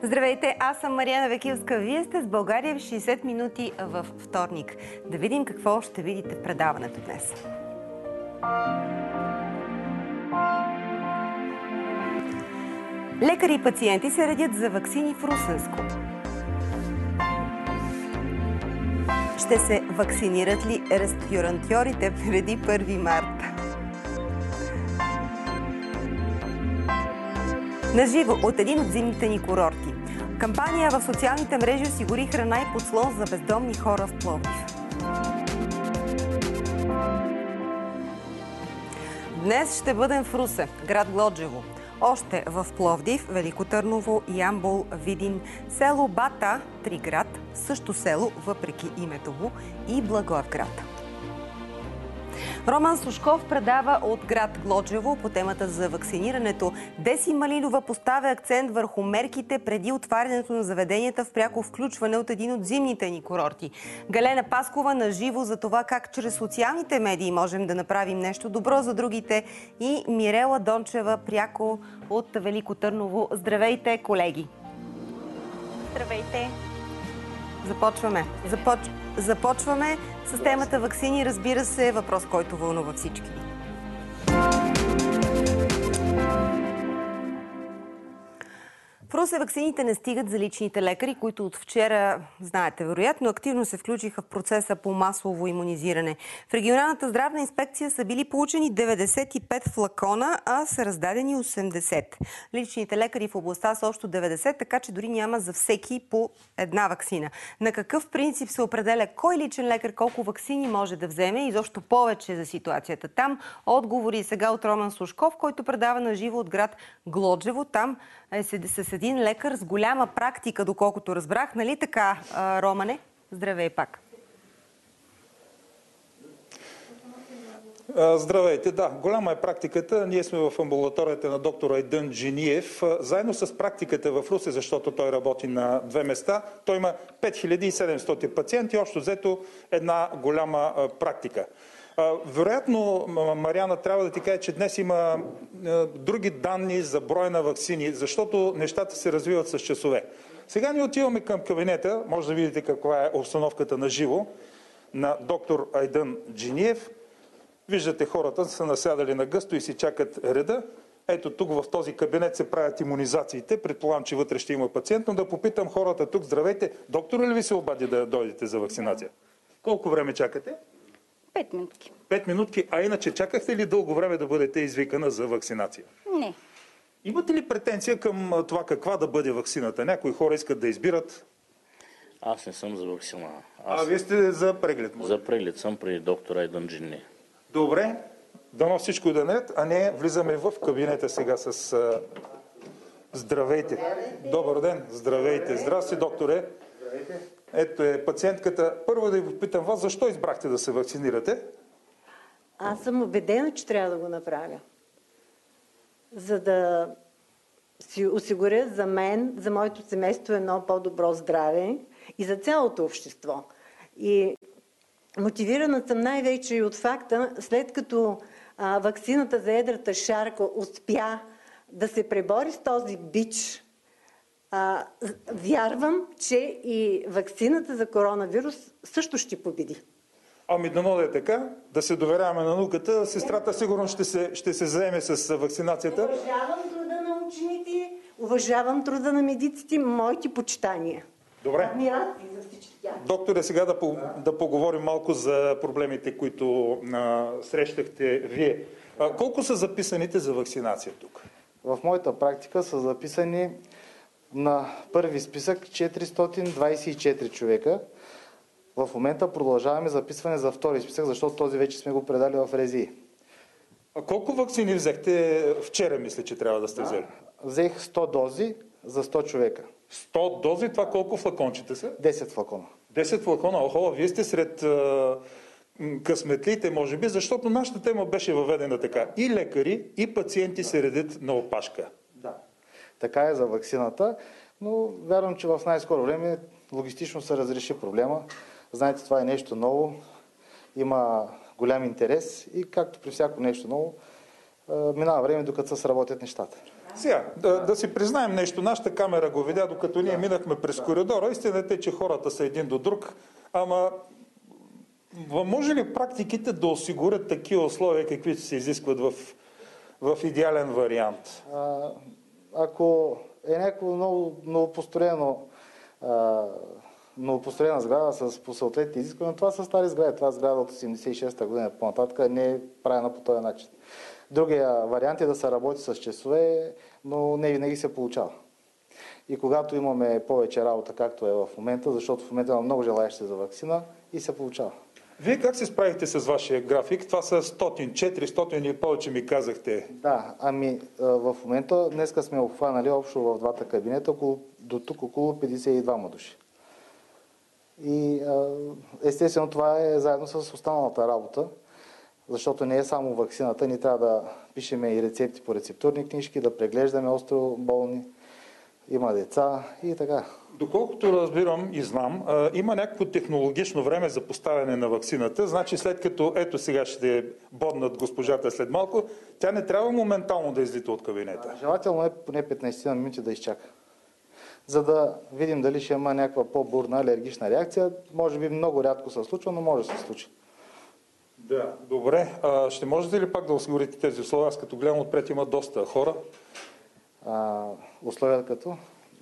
Здравейте, аз съм Мариана Векилска. Вие сте с България в 60 минути във вторник. Да видим какво ще видите в предаването днес. Лекари и пациенти се редят за ваксини в Русенско. Ще се вакцинират ли ресторантьорите преди 1 марта? Наживо от един от зимните ни курорти. Кампания в социалните мрежи осигури храна и подслон за бездомни хора в Пловдив. Днес ще бъдем в Русе, град Глоджево. Още в Пловдив, Велико Търново, Ямбол, Видин, село Бата, Триград, също село, въпреки името му, и Благоевград. Роман Сушков предава от град Глоджево по темата за вакцинирането. Деси Малинова поставя акцент върху мерките преди отварянето на заведенията в пряко включване от един от зимните ни курорти. Галена Паскова наживо за това как чрез социалните медии можем да направим нещо добро за другите, и Мирела Дончева пряко от Велико Търново. Здравейте, колеги! Здравейте! Започваме с темата ваксини, разбира се, въпрос, който вълнува всички. В Русе ваксините не стигат за личните лекари, които от вчера, знаете вероятно, активно се включиха в процеса по масово имунизиране. В регионалната здравна инспекция са били получени 95 флакона, а са раздадени 80. Личните лекари в областта са общо 90, така че дори няма за всеки по една ваксина. На какъв принцип се определя кой личен лекар колко ваксини може да вземе и защо повече за ситуацията там? Отговори сега от Роман Сушков, който предава на живо от град Глоджево. Там е с един лекар с голяма практика, доколкото разбрах. Нали така, Романе? Здравей пак. Здравейте, да. Голяма е практиката. Ние сме в амбулаторията на доктор Айдън Джиниев. Заедно с практиката в Русе, защото той работи на 2 места, той има 5700 пациенти, общо взето една голяма практика. Вероятно, Мариана, трябва да ти кажа, че днес има други данни за броя на ваксини, защото нещата се развиват с часове. Сега ни отиваме към кабинета, може да видите каква е обстановката на живо на доктор Айдън Джиниев. Виждате, хората са насядали на гъсто и си чакат реда. Ето тук в този кабинет се правят имунизациите. Предполагам, че вътре ще има пациент, но да попитам хората тук. Здравейте, доктор ли ви се обади да дойдете за вакцинация? Колко време чакате? 5 минутки. 5 минутки, а иначе чакахте ли дълго време да бъдете извикана за вакцинация? Не. Имате ли претенция към това каква да бъде вакцината? Някои хора искат да избират. Аз не съм за вакцина. Вие сте за преглед? За преглед съм при доктора Айдън Джиниев. Добре, дано всичко да наред, а не влизаме в кабинета сега с... Здравейте! Добър ден! Здравейте! Здрасти, докторе! Здравейте! Ето е пациентката. Първо да ви попитам вас, защо избрахте да се вакцинирате? Аз съм убедена, че трябва да го направя. За да си осигуря за мен, за моето семейство едно по-добро здраве и за цялото общество. И мотивирана съм най-вече и от факта, след като ваксината за едрата шарка успя да се пребори с този бич, вярвам, че и ваксината за коронавирус също ще победи. Ами дано да е така, да се доверяваме на науката. Сестрата сигурно ще се заеме с вакцинацията. Уважавам труда на учените, уважавам труда на медиците, моите почитания. Добре. Адмирации за всички тях. Докторе, сега да поговорим малко за проблемите, които срещахте вие. Колко са записаните за вакцинация тук? В моята практика са записани на първи списък 424 човека. В момента продължаваме записване за втори списък, защото този вече сме го предали в РЗИ. А колко вакцини взехте вчера, мисля, че трябва да сте взели? Взех 100 дози за 100 човека. 100 дози? Това колко флакончета са? 10 флакона. 10 флакона? Охо, вие сте сред късметлиите, може би, защото нашата тема беше въведена така. И лекари, и пациенти се редят на опашка. Да. Така е за ваксината, но вярвам, че в най-скоро време логистично се разреши проблема. Знаете, това е нещо ново, има голям интерес и както при всяко нещо ново, минава време, докато се сработят нещата. Сега, да си признаем нещо. Нашата камера го видя, докато ние минахме през коридора. Истината е, че хората са един до друг. Ама, може ли практиките да осигурят такива условия, каквито се изискват в идеален вариант? Ако е някакво новопостроена сграда по съответните изисквания, това са стари сгради. Това сграда от 86-та година по-нататък не е правена по този начин. Другия вариант е да се работи с часове, но не винаги се получава. И когато имаме повече работа, както е в момента, защото в момента има много желаящи за ваксина и се получава. Вие как се справихте с вашия график? Това са 100, 400 или повече ми казахте. Да, в момента днеска сме обхванали общо в двата кабинета до тук около 52 души. И естествено това е заедно с останалата работа, защото не е само ваксината, ние трябва да пишеме и рецепти по рецептурни книжки, да преглеждаме остро болни, има деца и така. Доколкото разбирам и знам, има някакво технологично време за поставяне на ваксината. Значи след като ето сега ще боднат госпожата след малко, тя не трябва моментално да излита от кабинета. Желателно е поне 15 минути да изчака, за да видим дали ще има някаква по-бурна алергична реакция. Може би много рядко се случва, но може да се случи. Да, добре. Ще можете ли пак да осигурите тези условия? Аз като гледам отпред има доста хора. Условия като?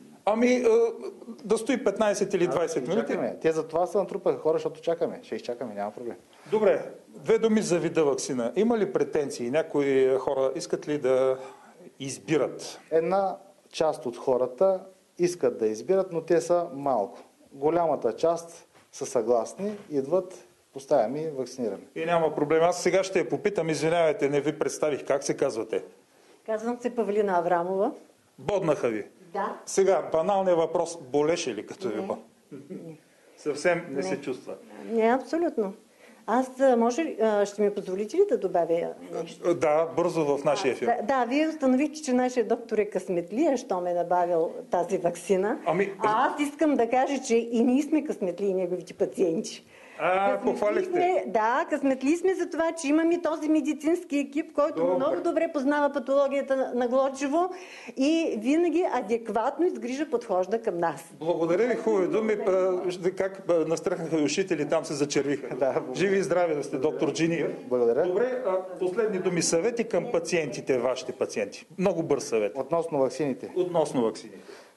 Да стои 15 или 20 минути. Чакаме. Те за това са натрупаха хора, защото чакаме. Ще изчакаме, няма проблем. Добре. 2 думи за вида ваксина. Има ли претенции? Някои хора искат ли да избират? Една част от хората искат да избират, но те са малко. Голямата част са съгласни, идват, поставяме и вакцинираме. И няма проблем. Аз сега ще я попитам, извинявайте, не ви представих. Как се казвате? Казвам се Павлина Аврамова. Боднаха ви? Да. Сега, баналният въпрос. Болеше ли като ви бо? Съвсем не се чувства. Не, абсолютно. Аз, ще ми позволите ли да добавя нещо? Да, бързо в нашия филм. Да, вие установихте, че нашия доктор е късметлия, що ме е набавил тази ваксина. Аз искам да кажа, че и ние сме късметли, неговите пациенти. Похвалихте. Да, късметли сме за това, че имаме този медицински екип, който много добре познава патологията на Глоджево и винаги адекватно и с грижа подхожда към нас. Благодаря ви, хубави думи. Как настръхнаха ушите или там се зачервиха. Да, живи и здрави да сте, доктор Джиниев. Благодаря. Добре, последни думи, съвети към пациентите, вашите пациенти. Много бърз съвет. Относно ваксините. Относно ваксините.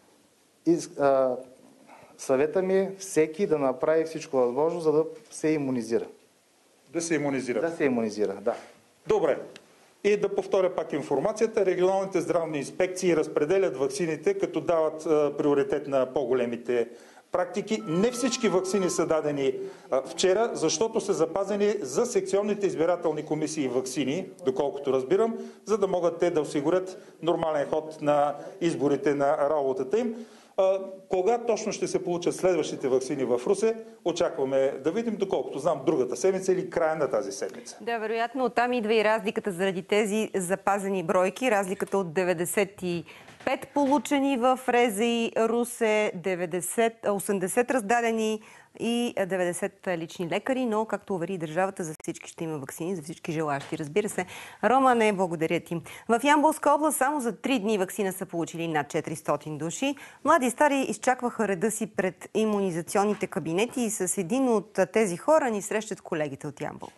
Съвета ми е всеки да направи всичко възможно, за да се имунизира. Да се имунизира. Да се имунизира, да. Добре. И да повторя пак информацията. Регионалните здравни инспекции разпределят ваксините, като дават приоритет на по-големите практики. Не всички ваксини са дадени вчера, защото са запазени за секционните избирателни комисии ваксини, доколкото разбирам, за да могат те да осигурят нормален ход на изборите на работата им. Кога точно ще се получат следващите ваксини в Русе, очакваме да видим, доколкото знам, другата седмица или края на тази седмица. Да, вероятно оттам идва и разликата заради тези запазени бройки. Разликата от 95 получени в РЗИ Русе, 80 раздадени и 90 лични лекари, но, както увери държавата, за всички ще има ваксини, за всички желащи. Разбира се. Романе, благодаря ти. В Ямболска област само за 3 дни ваксина са получили над 400 души. Млади и стари изчакваха реда си пред имунизационните кабинети и с един от тези хора ни срещат колегите от Ямбол.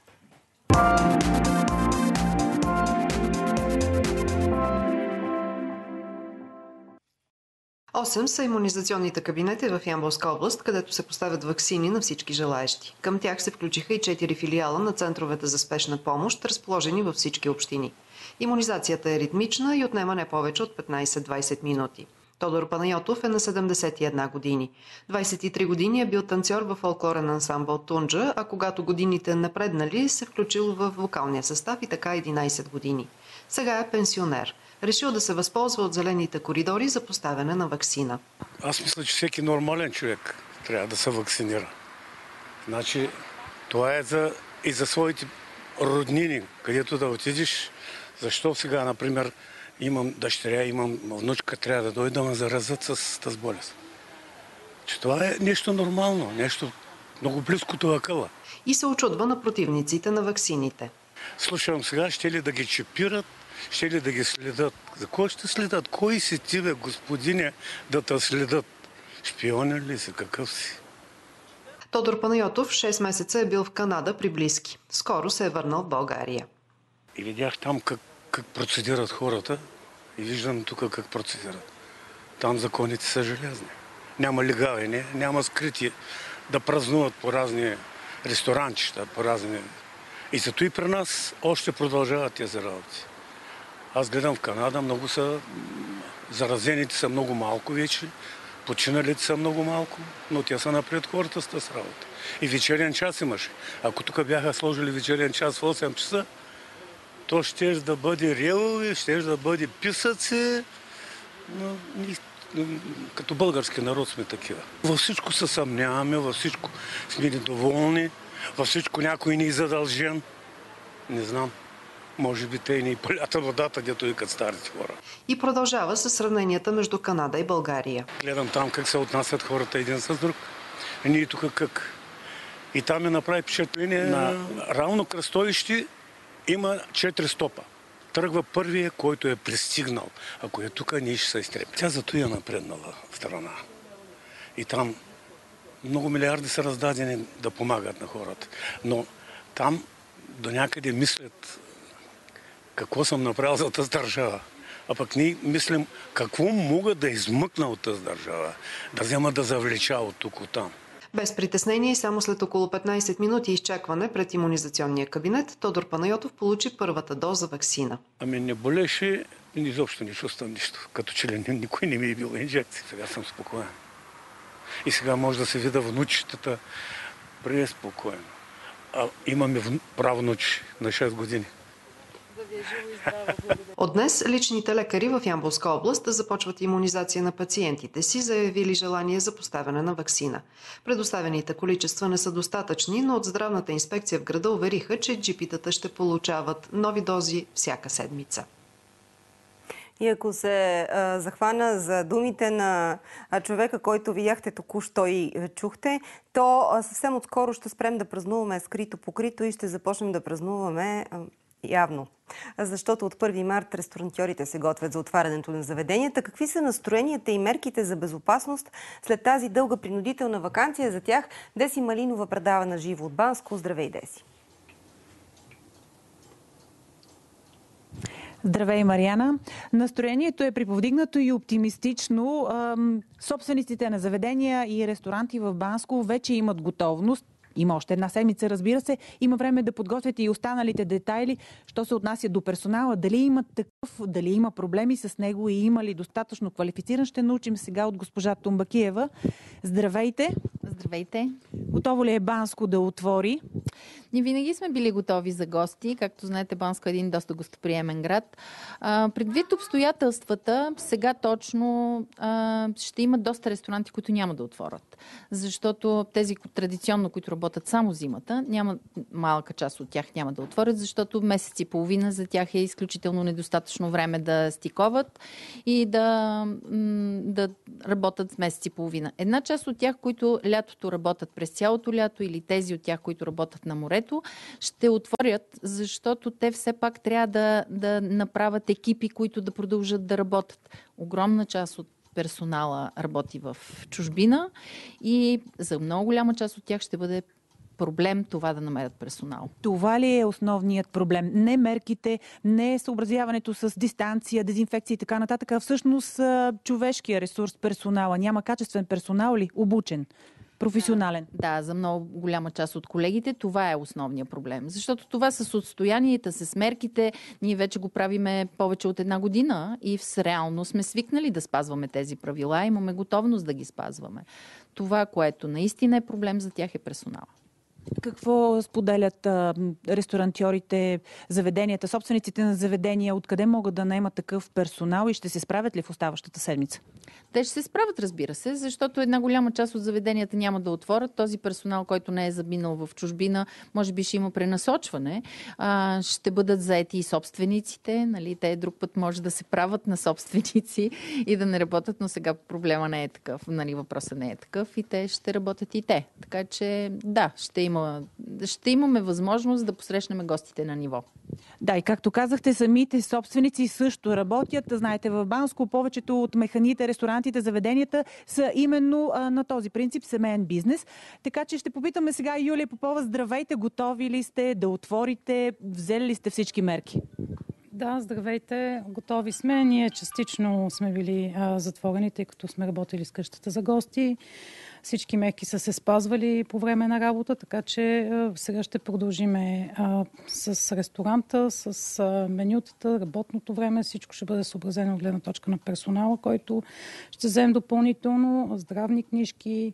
8 са имунизационните кабинети в Ямболска област, където се поставят ваксини на всички желаещи. Към тях се включиха и 4 филиала на центровете за спешна помощ, разположени във всички общини. Имунизацията е ритмична и отнема не повече от 15-20 минути. Тодор Панайотов е на 71 години. 23 години е бил танцор във фолклорен ансамбъл Тунджа, а когато годините напреднали, се включил в вокалния състав и така 11 години. Сега е пенсионер. Решил да се възползва от зелените коридори за поставяне на ваксина. Аз мисля, че всеки нормален човек трябва да се вакцинира. Значи, това е и за своите роднини, където да отидеш. Защо сега, например, имам дъщеря, имам внучка, трябва да дойда да ме заразят с тази болест. Че това е нещо нормално, нещо много близко до акъла. И се очудва на противниците на ваксините. Слушам сега, ще ли да ги чипират, ще ли да ги следят? За кой ще следят? Кой си ти, бе, господине, да те следят? Шпионен ли си? Какъв си? Тодор Панайотов 6 месеца е бил в Канада при близки. Скоро се е върнал в България. И видях там как процедират хората и виждам тук как процедират. Там законите са железни. Няма легални, няма скрити да празнуват по разни ресторанчета, по разни... И зато и при нас още продължават тези работи. Аз гледам в Канада, много са... Заразените са много малко вече, починалите са много малко, но те са напред хората с тази работа. И вечерен час имаше. Ако тук бяха сложили вечерен час в 8 часа, то ще да бъде ревови, ще да бъде писъци, но като български народ сме такива. Във всичко се съмняваме, във всичко сме недоволни, във всичко някой ни е задължен. Не знам, може би те ни палята водата, дето и като старите хора. И продължава с сравненията между Канада и България. Гледам там как се отнасят хората един с друг. И ние тук как. И там ми направи впечатление на равно кръстовище има 4 стопа. Тръгва първия, който е пристигнал. Ако е тук, ние ще се изтрепим. Тя зато е напреднала страна. И там много милиарди са раздадени да помагат на хората. Но там до някъде мислят какво съм направил за тази държава. А пък ние мислим какво мога да измъкна от тази държава, да взема да завлеча от тук, от там. Без притеснение и само след около 15 минути изчакване пред имунизационния кабинет, Тодор Панайотов получи първата доза ваксина. Ами не болеше, изобщо не чувствам нищо. Като че ли никой не ми е бил инжекция. Сега съм спокоен. И сега може да се видя внучетата преспокойно. А имаме правнучи на 6 години. От днес личните лекари в Ямболска област започват имунизация на пациентите си, заявили желание за поставяне на ваксина. Предоставените количества не са достатъчни, но от здравната инспекция в града увериха, че джипитата ще получават нови дози всяка седмица. И ако се захвана за думите на човека, който видяхте току-що и чухте, то съвсем отскоро ще спрем да празнуваме скрито покрито и ще започнем да празнуваме явно. Защото от 1 март ресторантьорите се готвят за отварянето на заведенията. Какви са настроенията и мерките за безопасност след тази дълга принудителна ваканция? За тях Деси Малинова предава на живо от Банско. Здравей, Деси! Здравей, Мариана! Настроението е приповдигнато и оптимистично. Собствениците на заведения и ресторанти в Банско вече имат готовност. Има още една седмица, разбира се. Има време да подготвят и останалите детайли, що се отнася до персонала. Дали има такъв, дали има проблеми с него и има ли достатъчно квалифициран, ще научим сега от госпожа Тумбакиева. Здравейте! Здравейте! Готово ли е Банско да отвори? Ние винаги сме били готови за гости. Както знаете, Банско е един доста гостоприемен град. Предвид обстоятелствата, сега точно ще има доста ресторанти, които няма да отворят. Защото тези традиционно, които работят само зимата, малка част от тях няма да отворят, защото месец и половина за тях е изключително недостатъчно време да стиковат и да работят с месец и половина. Една част от тях, които лятото работят през цялото лято, или тези от тях, които работят на морето, ще отворят, защото те все пак трябва да направят екипи, които да продължат да работят. Огромна част от персонала работи в чужбина и за много голяма част от тях ще бъде проблем това да намерят персонал. Това ли е основният проблем? Не мерките, не съобразяването с дистанция, дезинфекция и така нататък, а всъщност човешкия ресурс, персонала. Няма качествен персонал ли? Обучен? Професионален. Да, за много голяма част от колегите това е основният проблем. Защото това с отстоянията, с мерките, ние вече го правиме повече от 1 година и реално сме свикнали да спазваме тези правила, имаме готовност да ги спазваме. Това, което наистина е проблем за тях, е персонала. Какво споделят ресторантьорите, заведенията, собствениците на заведения? Откъде могат да наемат такъв персонал и ще се справят ли в оставащата седмица? Те ще се справят, разбира се, защото една голяма част от заведенията няма да отворят. Този персонал, който не е заминал в чужбина, може би ще има пренасочване. Ще бъдат заети и собствениците. Нали? Те друг път може да се правят на собственици и да не работят, но сега проблема не е такъв. Нали? Въпросът не е такъв и те ще работят и те. Така че да, ще имаме възможност да посрещнем гостите на ниво. Да, и както казахте, самите собственици също работят. Знаете, в Банско повечето от механите, ресторантите, заведенията са именно на този принцип семейен бизнес. Така че ще попитаме сега Юлия Попова. Здравейте, готови ли сте да отворите? Взели ли сте всички мерки? Да, здравейте, готови сме. Ние частично сме били затворени, тъй като сме работили с къщата за гости. Всички мерки са се спазвали по време на работа, така че сега ще продължиме с ресторанта, с менютата, работното време. Всичко ще бъде съобразено от гледна точка на персонала, който ще вземем допълнително, здравни книжки,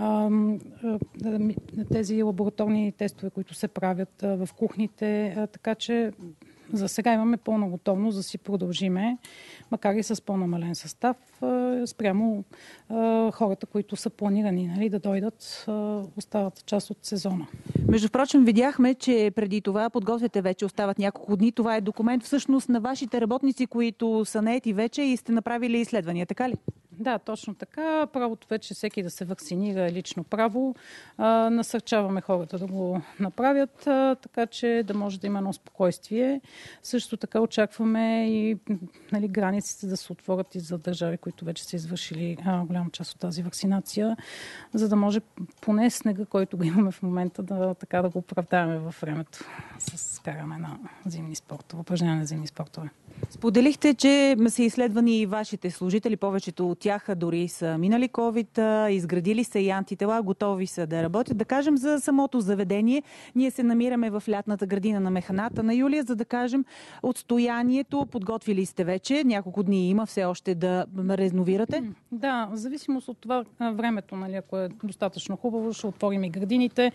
тези лабораторни тестове, които се правят в кухните, така че за сега имаме пълна готовност да си продължиме, макар и с по-намален състав, спрямо хората, които са планирани да дойдат остават част от сезона. Между прочим, видяхме, че преди това подготвяте вече, остават няколко дни. Това е документ всъщност на вашите работници, които са наети вече и сте направили изследвания, така ли? Да, точно така. Правото вече всеки да се вакцинира е лично право. Насърчаваме хората да го направят, така че да може да има едно спокойствие. Също така очакваме и границите да се отворят и за държави, които вече са извършили голяма част от тази вакцинация, за да може поне снега, който го имаме в момента, да го оправдаваме във времето с каране на зимни спортове, упражняване на зимни спортове. Споделихте, че са изследвани и вашите служители, повечето от тях дори са минали COVID, изградили са и антитела, готови са да работят. Да кажем за самото заведение. Ние се намираме в лятната градина на Механата на Юлия, за да кажем отстоянието. Подготвили сте вече, няколко дни има все още да реновирате. Да, в зависимост от това времето, ако е достатъчно хубаво, ще отворим и градините.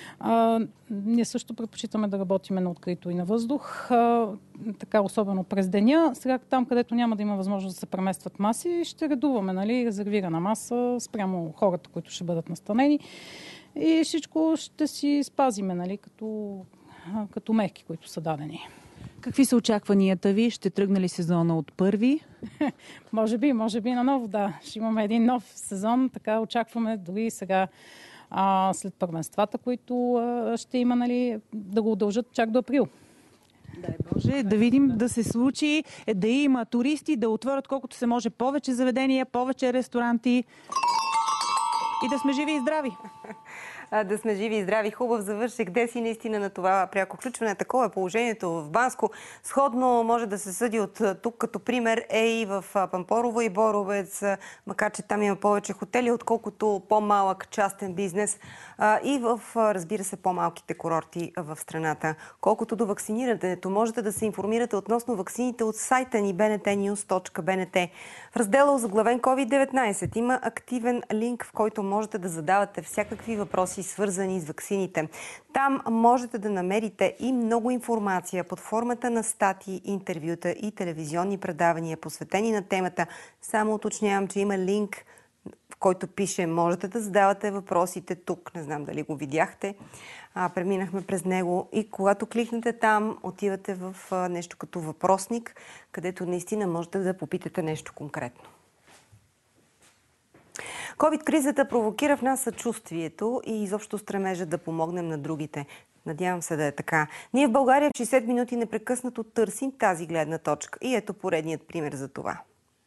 Ние също предпочитаме да работим на открито и на въздух, така особено през деня. Сега там, където няма да има възможност да се преместват маси, ще редуваме резервирана маса спрямо хората, които ще бъдат настанени и всичко ще си спазиме като мерки, които са дадени. Какви са очакванията ви? Ще тръгне ли сезона от първи? Може би наново, да. Ще имаме един нов сезон, така очакваме дори сега след първенствата, които ще има, да го удължат чак до април. Дай Боже, да видим да се случи, да има туристи, да отворят колкото се може повече заведения, повече ресторанти и да сме живи и здрави. Да сме живи и здрави. Хубав завършек. Деси наистина на това пряко включване. Такова е положението в Банско. Сходно може да се съди от тук като пример е и в Пампорово и Боровец, макар че там има повече хотели, отколкото по-малък частен бизнес и в, разбира се, по-малките курорти в страната. Колкото до вакцинирането, можете да се информирате относно ваксините от сайта ни bntnews.bnt. В раздела озаглавен COVID-19 има активен линк, в който можете да задавате всякакви въпроси, свързани с ваксините. Там можете да намерите и много информация под формата на статии, интервюта и телевизионни предавания, посветени на темата. Само уточнявам, че има линк, в който пише можете да задавате въпросите тук. Не знам дали го видяхте. Преминахме през него и когато кликнете там, отивате в нещо като въпросник, където наистина можете да попитате нещо конкретно. COVID-кризата провокира в нас съчувствието и изобщо стремежа да помогнем на другите. Надявам се да е така. Ние в България в 60 минути непрекъснато търсим тази гледна точка. И ето поредният пример за това.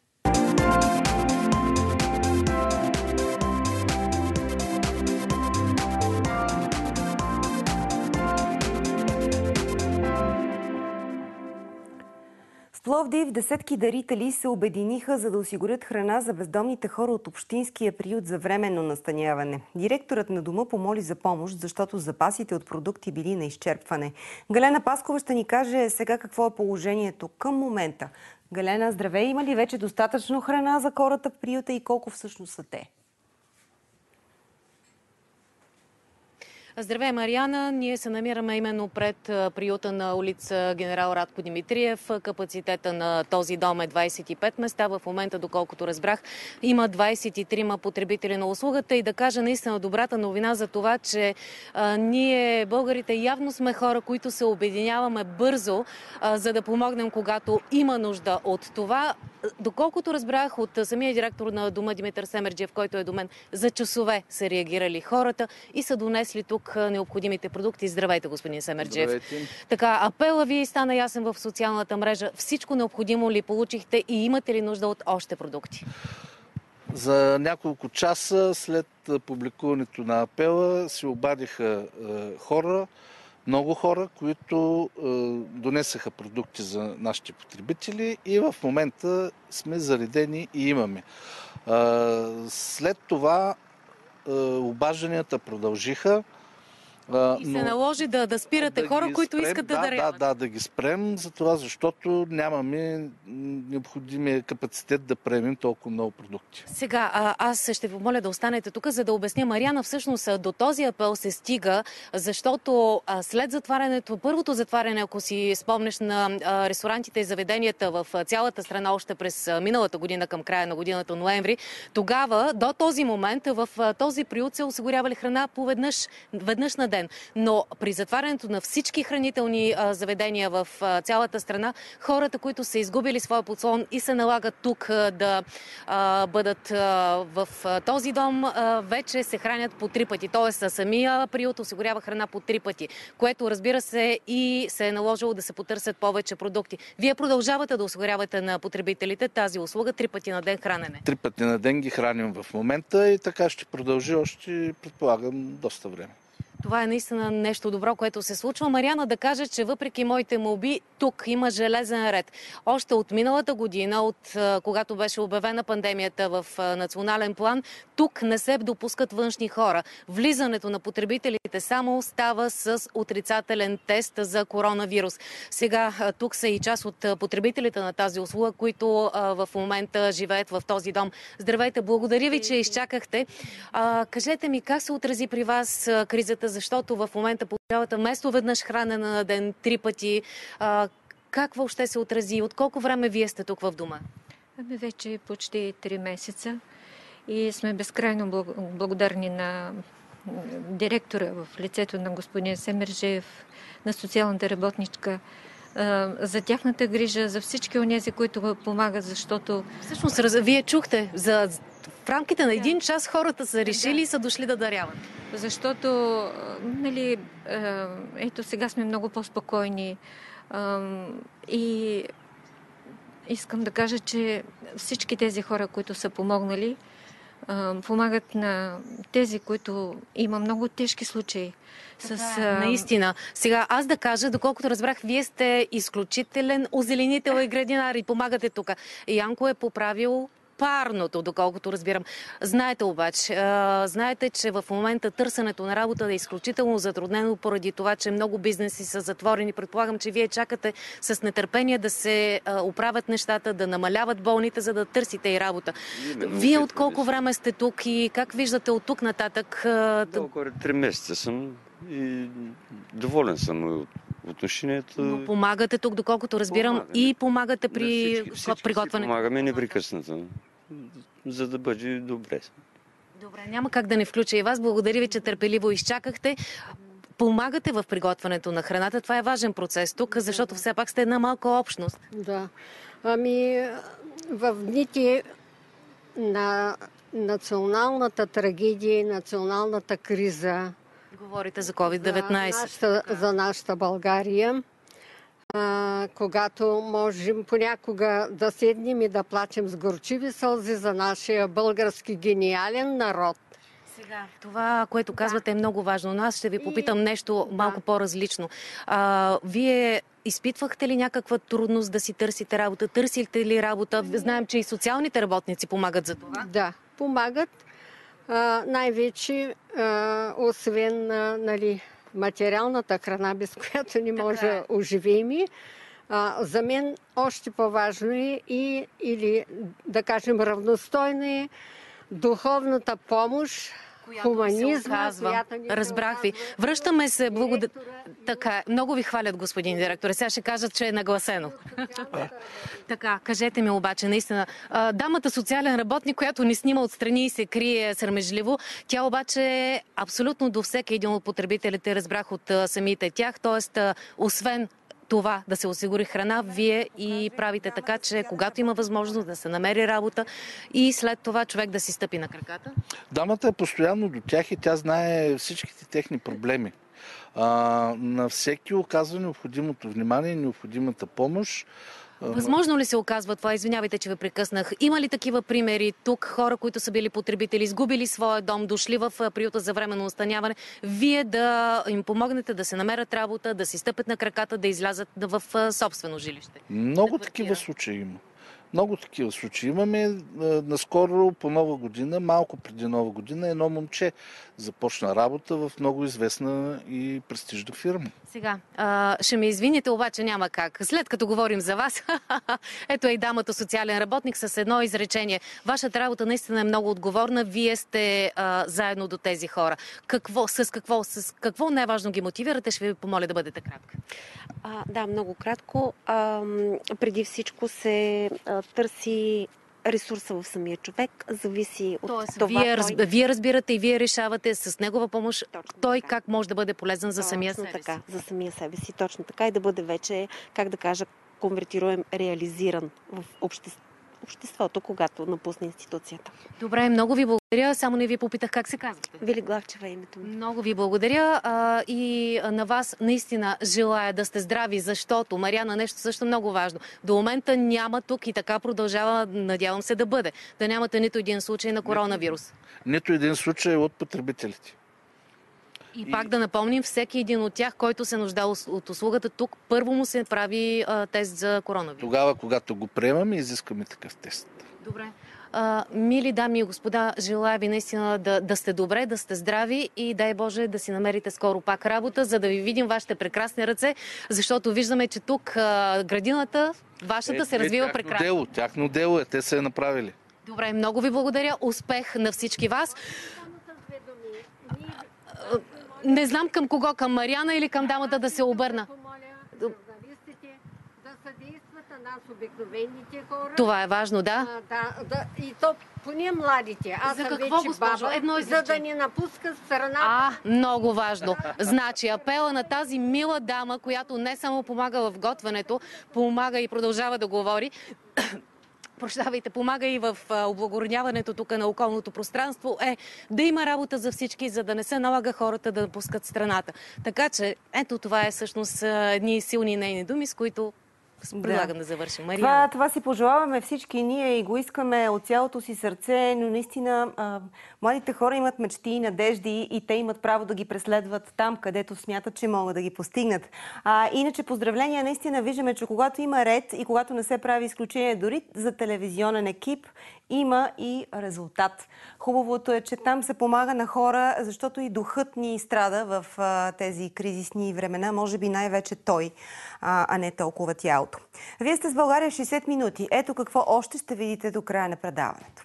В Пловдив десетки дарители се обединиха, за да осигурят храна за бездомните хора от общинския приют за временно настаняване. Директорът на дома помоли за помощ, защото запасите от продукти били на изчерпване. Галена Паскова ще ни каже сега какво е положението към момента. Галена, здравей! Има ли вече достатъчно храна за хората в приюта и колко всъщност са те? Здравей, Мариана! Ние се намираме именно пред приюта на улица Генерал Радко Димитриев. Капацитета на този дом е 25 места. В момента, доколкото разбрах, има 23 потребители на услугата. И да кажа наистина добрата новина за това, че ние, българите, явно сме хора, които се обединяваме бързо, за да помогнем, когато има нужда от това. Доколкото разбрах от самия директор на дома Димитър Семерджиев, който е до мен, за часове са реагирали хората и са донесли тук необходимите продукти. Здравейте, господин Семерджиев. Здравейте. Така, апела ви стана ясен в социалната мрежа. Всичко необходимо ли получихте и имате ли нужда от още продукти? За няколко часа след публикуването на апела се обадиха хора, много хора, които донесаха продукти за нашите потребители и в момента сме заредени и имаме. След това обажданията продължиха. И се наложи да спирате хора, които искат да даряват. Да ги спрем, за това, защото нямаме необходимия капацитет да приемем толкова много продукти. Сега, аз ще ви помоля да останете тук, за да обясня. Мариана, всъщност до този апел се стига, защото след затварянето, първото затваряне, ако си спомнеш, на ресторантите и заведенията в цялата страна още през миналата година, към края на годината ноември, тогава до този момент в този приют се осигурявали храна веднъж на ден. Но при затварянето на всички хранителни заведения в цялата страна, хората, които са изгубили своя подслон и се налагат тук да бъдат в този дом, вече се хранят по 3 пъти. Тоест самия приют осигурява храна по 3 пъти, което разбира се и се е наложило да се потърсят повече продукти. Вие продължавате да осигурявате на потребителите тази услуга 3 пъти на ден хранене. 3 пъти на ден ги храним в момента и така ще продължи още, предполагам, доста време. Това е наистина нещо добро, което се случва. Мариана, да кажа, че въпреки моите молби, тук има железен ред. Още от миналата година, когато беше обявена пандемията в национален план, тук не се допускат външни хора. Влизането на потребителите само става с отрицателен тест за коронавирус. Сега тук са и част от потребителите на тази услуга, които в момента живеят в този дом. Здравейте, благодаря ви, че изчакахте. Кажете ми, как се отрази при вас кризата, защото в момента получавате вместо веднъж хранене на ден 3 пъти. Как въобще се отрази? От колко време вие сте тук в дома? Вече почти 3 месеца и сме безкрайно благодарни на директора в лицето на господин Семерджиев, на социалната работничка, за тяхната грижа, за всички онези, които го помагат, защото... Всъщност, вие чухте, в рамките на 1 час хората са решили и са дошли да даряват. Защото, ето сега сме много по-спокойни и искам да кажа, че всички тези хора, които са помогнали, помагат на тези, които има много тежки случаи. Наистина. Сега аз да кажа, доколкото разбрах, вие сте изключителен озеленител и градинар и помагате тук. Янко е поправил парното, доколкото разбирам. Знаете обаче, че в момента търсенето на работа е изключително затруднено поради това, че много бизнеси са затворени. Предполагам, че вие чакате с нетърпение да се оправят нещата, да намаляват болните, за да търсите и работа. Вие от колко време сте тук и как виждате от тук нататък? Около 3 месеца съм и доволен съм от отношението. Но помагате тук, доколкото разбирам, и помагате при приготвянето. Помагаме непрекъснато, за да бъде добре. Добре, няма как да не включа и вас. Благодаря ви, че търпеливо изчакахте. Помагате в приготвянето на храната. Това е важен процес тук, защото все пак сте една малка общност. Да. В дните на националната трагедия, националната криза, говорите за COVID-19. За нашата България, когато можем понякога да седнем и да плачем с горчиви сълзи за нашия български гениален народ. Сега, това, което казвате, е много важно, но аз ще ви попитам нещо малко по-различно. Вие изпитвахте ли някаква трудност да си търсите работа? Търсите ли работа? Знаем, че и социалните работници помагат за това. Да, помагат. Най-вече, освен материалната храна, без която не може да оживеем, за мен още по-важно е или да кажем равностойно е духовната помощ, хуманизма, разбрах ви. Връщаме се. Така, много ви хвалят, господин директор. Сега ще кажат, че е нагласено. Така, кажете ми обаче, наистина. Дамата социален работник, която ни снима отстрани и се крие срамежливо, тя обаче абсолютно до всеки един от потребителите разбрах от самите тях. Тоест, освен това да се осигури храна, вие и правите така, че когато има възможност да се намери работа и след това човек да си стъпи на краката? Дамата е постоянно до тях и тя знае всичките техни проблеми. На всеки оказва необходимото внимание, необходимата помощ. Възможно ли се оказва това? Извинявайте, че ви прекъснах. Има ли такива примери тук, хора, които са били потребители, изгубили своя дом, дошли в приюта за временно настаняване, вие да им помогнете да се намерят работа, да си стъпят на краката, да излязат в собствено жилище? Много такива случаи има. Много такива случаи имаме. Наскоро по Нова година, малко преди Нова година, едно момче започна работа в много известна и престижна фирма. Сега, ще ме извините, обаче няма как. След като говорим за вас, ето е и дамата социален работник с едно изречение. Вашата работа наистина е много отговорна. Вие сте заедно до тези хора. С какво най-важно ги мотивирате? Ще ви помоля да бъдете кратка. Да, много кратко. Преди всичко се търси ресурса в самия човек, зависи от това. Вие разбирате и вие решавате с негова помощ той как може да бъде полезен за самия себе си. За самия себе си, точно така, и да бъде вече, как да кажа, конвертируем, реализиран в обществото, когато напусне институцията. Добре, много ви благодаря. Само не ви попитах как се казвате. Вили Главчева е името ми. Много ви благодаря и на вас наистина желая да сте здрави, защото, Мариана, нещо също много важно. До момента няма тук и така продължава, надявам се да бъде. Да нямате нито един случай на коронавирус. Нито един случай от потребителите. И пак да напомним, всеки един от тях, който се нуждае от услугата тук, първо му се прави тест за коронавирус. Тогава, когато го приемаме, изискаме такъв тест. Добре. Мили дами и господа, желая ви наистина да сте добре, да сте здрави и дай Боже да си намерите скоро пак работа, за да ви видим вашите прекрасни ръце, защото виждаме, че тук градината, вашата, се развива прекрасно. Тяхно дело е, те се е направили. Добре, много ви благодаря. Успех на всички вас. Не знам към кого, към Мариана или към дамата да се обърна. Обикновените хора. Това е важно, да? И то поне младите. Аз съм какво, вече баба, за да ни напускат страната. Много важно. Значи апела на тази мила дама, която не само помага в готвенето, помага и продължава да говори. Помага и в облагородняването тук на околното пространство, да има работа за всички, за да не се налага хората да напускат страната. Така че, ето това е всъщност едни силни нейни думи, с които предлагам да завършим. Мариана. Това си пожелаваме всички ние и го искаме от цялото си сърце, но наистина младите хора имат мечти и надежди и те имат право да ги преследват там, където смятат, че могат да ги постигнат. Иначе поздравления, наистина виждаме, че когато има ред и когато не се прави изключение дори за телевизионен екип, има и резултат. Хубавото е, че там се помага на хора, защото и духът ни страда в тези кризисни времена, може би най-вече той, а не толкова тялото. Вие сте с България 60 минути. Ето какво още ще видите до края на предаването.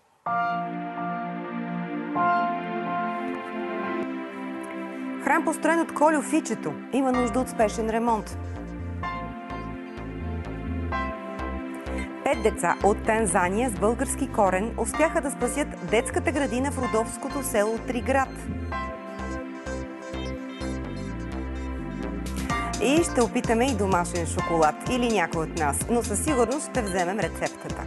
Храм, построен от Кольо Фичето, има нужда от спешен ремонт. 5 деца от Танзания с български корен успяха да спасят детската градина в родовското село Триград. И ще опитаме и домашен шоколад или някой от нас, но със сигурност ще вземем рецептата.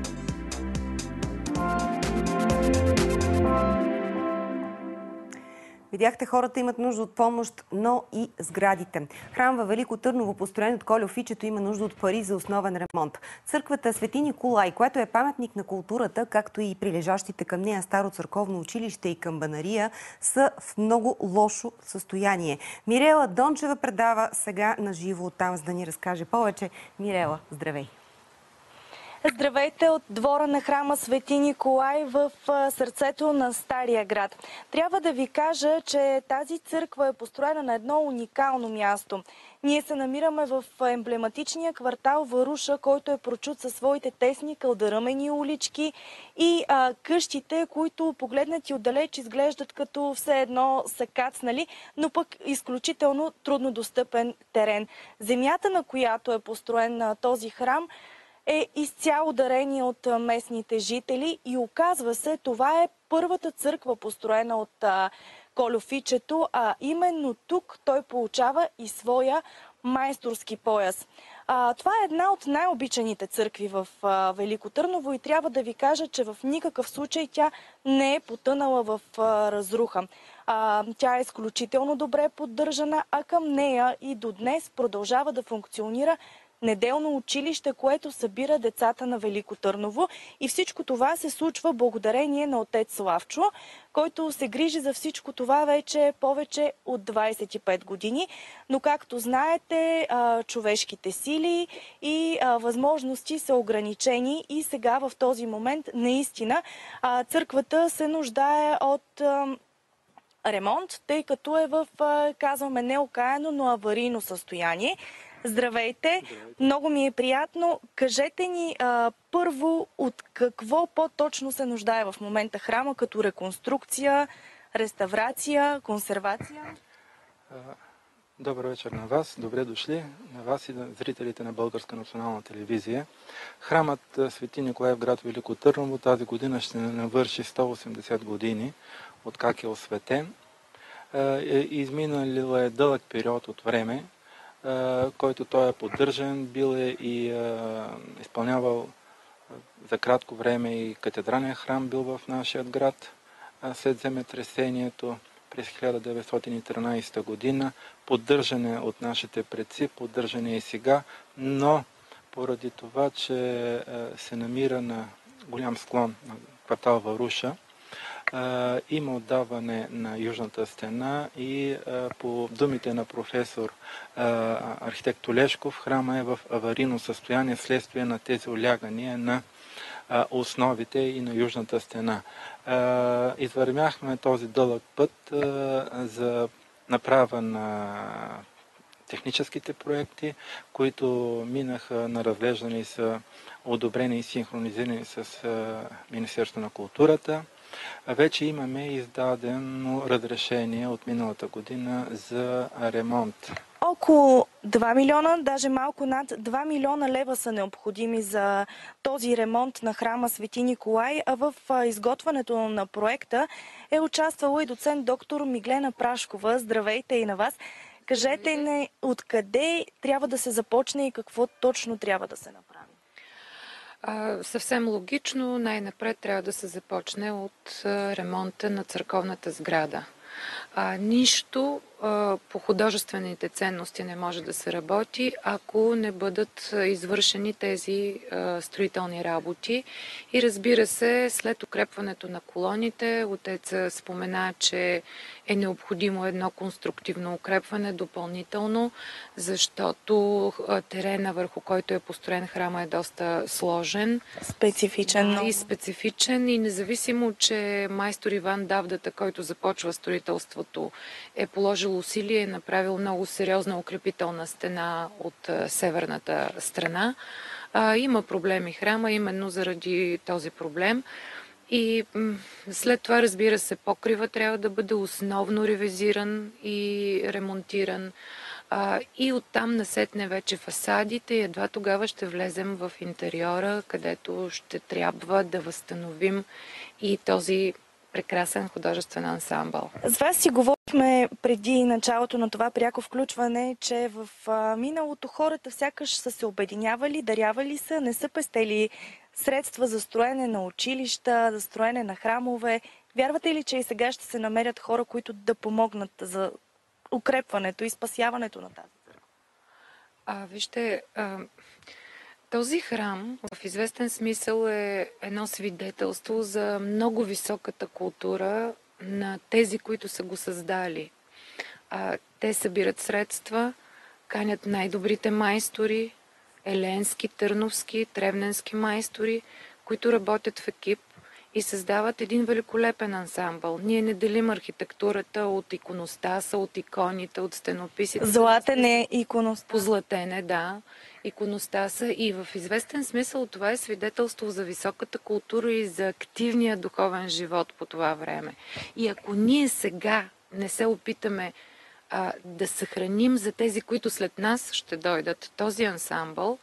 Видяхте, хората имат нужда от помощ, но и сградите. Храм във Велико Търново, построен от Кольо Фичето, има нужда от пари за основен ремонт. Църквата Свети Николай, която е паметник на културата, както и прилежащите към нея Старо църковно училище и камбанария, са в много лошо състояние. Мирела Дончева предава сега на живо оттам, за да ни разкаже повече. Мирела, здравей! Здравейте от двора на храма Свети Николай в сърцето на Стария град. Трябва да ви кажа, че тази църква е построена на едно уникално място. Ние се намираме в емблематичния квартал Варуша, който е прочут със своите тесни кълдъръмени улички и къщите, които погледнати отдалеч изглеждат като все едно са кацнали, но пък изключително труднодостъпен терен. Земята, на която е построен този храм, е изцяло дарение от местните жители и оказва се, това е първата църква, построена от Кольо Фичето, а именно тук той получава и своя майсторски пояс. Това е една от най-обичаните църкви в Велико Търново и трябва да ви кажа, че в никакъв случай тя не е потънала в разруха. Тя е изключително добре поддържана, а към нея и до днес продължава да функционира неделно училище, което събира децата на Велико Търново. И всичко това се случва благодарение на отец Славчо, който се грижи за всичко това вече повече от 25 години. Но както знаете, човешките сили и възможности са ограничени и сега в този момент наистина църквата се нуждае от ремонт, тъй като е в, казваме, не окаяно, но аварийно състояние. Здравейте! Много ми е приятно. Кажете ни първо от какво по-точно се нуждае в момента храма, като реконструкция, реставрация, консервация? Добър вечер на вас. Добре дошли на вас и на зрителите на Българска национална телевизия. Храмът Свети Николай в град Велико Търново тази година ще навърши 180 години, откак е осветен. Изминал е дълъг период от време, който той е поддържан, бил е и изпълнявал за кратко време и катедрален храм бил в нашия град. След земетресението през 1913 година, поддържане от нашите предци, поддържане и сега, но поради това, че се намира на голям склон на квартал Варуша, има отдаване на южната стена и по думите на професор архитект Олешков, храма е в аварийно състояние вследствие на тези олягания на основите и на южната стена. Извървяхме този дълъг път за направа на техническите проекти, които минаха на разглеждане и са одобрени и синхронизирани с Министерството на културата. Вече имаме издадено разрешение от миналата година за ремонт. Около 2 милиона, даже малко над 2 милиона лева са необходими за този ремонт на храма Свети Николай, а в изготвянето на проекта е участвала и доцент доктор Миглена Прашкова. Здравейте и на вас! Кажете ни откъде трябва да се започне и какво точно трябва да се направи? Съвсем логично, най-напред трябва да се започне от ремонта на църковната сграда. Нищо по художествените ценности не може да се работи, ако не бъдат извършени тези строителни работи. И разбира се, след укрепването на колоните, отец спомена, че е необходимо едно конструктивно укрепване допълнително, защото терена, върху който е построен храма, е доста сложен. Специфичен. И специфичен. И независимо, че майстор Иван Давдата, който започва строителството, е положил усилие, е направил много сериозна укрепителна стена от северната страна. Има проблеми храма, именно заради този проблем. И след това, разбира се, покрива трябва да бъде основно ревизиран и ремонтиран. И оттам насетне вече фасадите и едва тогава ще влезем в интериора, където ще трябва да възстановим и този прекрасен художествен ансамбъл. С вас си говорихме преди началото на това пряко включване, че в миналото хората сякаш са се обединявали, дарявали са, не са пестели средства за строене на училища, за строене на храмове. Вярвате ли, че и сега ще се намерят хора, които да помогнат за укрепването и спасяването на тази църква? Вижте, този храм в известен смисъл е едно свидетелство за много високата култура на тези, които са го създали. Те събират средства, канят най-добрите майстори, еленски, търновски, тревненски майстори, които работят в екип и създават един великолепен ансамбъл. Ние не делим архитектурата от иконостаса, от иконите, от стенописите. Златен е иконостас. Позлатен е, да. Иконостаса и в известен смисъл това е свидетелство за високата култура и за активния духовен живот по това време. И ако ние сега не се опитаме да съхраним за тези, които след нас ще дойдат този ансамбъл, това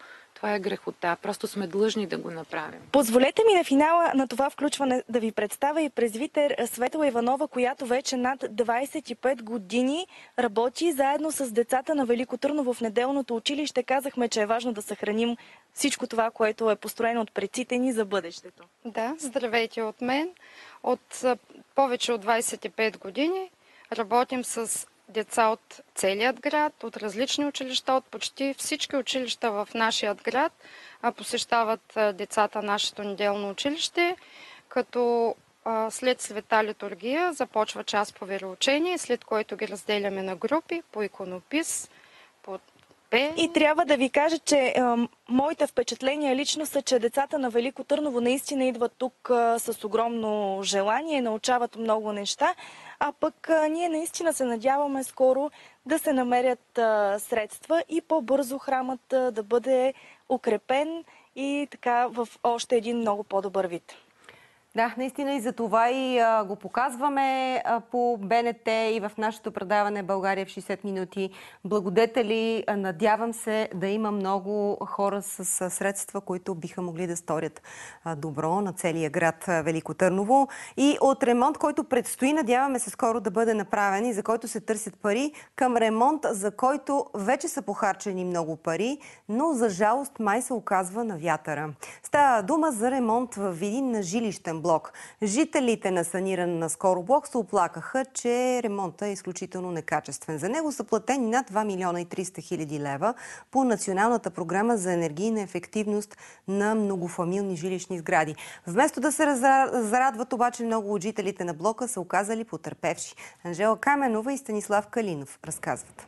това е грехота. Просто сме длъжни да го направим. Позволете ми на финала на това включване да ви представя и презвитер Светла Иванова, която вече над 25 години работи заедно с децата на Велико Търново в неделното училище. Казахме, че е важно да съхраним всичко това, което е построено от предците ни за бъдещето. Да, здравейте от мен. От повече от 25 години работим с деца от целият град, от различни училища, от почти всички училища в нашия град посещават децата нашето неделно училище, като след света литургия започва час по вероучение, след което ги разделяме на групи по иконопис, по пеене. И трябва да ви кажа, че моите впечатления лично са, че децата на Велико Търново наистина идват тук с огромно желание, научават много неща, а пък ние наистина се надяваме скоро да се намерят средства и по-бързо храмът да бъде укрепен и така в още един много по-добър вид. Да, наистина и за това и го показваме по БНТ и в нашето предаване България в 60 минути. Благодетели, надявам се да има много хора с средства, които биха могли да сторят добро на целия град Велико Търново. И от ремонт, който предстои, надяваме се скоро да бъде направен и за който се търсят пари, към ремонт, за който вече са похарчени много пари, но за жалост май се оказва на вятъра. Става дума за ремонт във Видин на жилищен блок. Жителите на саниран наскоро блок се оплакаха, че ремонтът е изключително некачествен. За него са платени над 2 милиона и 300 хиляди лева по Националната програма за енергийна ефективност на многофамилни жилищни сгради. Вместо да се зарадват, обаче много от жителите на блока са оказали потърпевши. Анжела Каменова и Станислав Калинов разказват.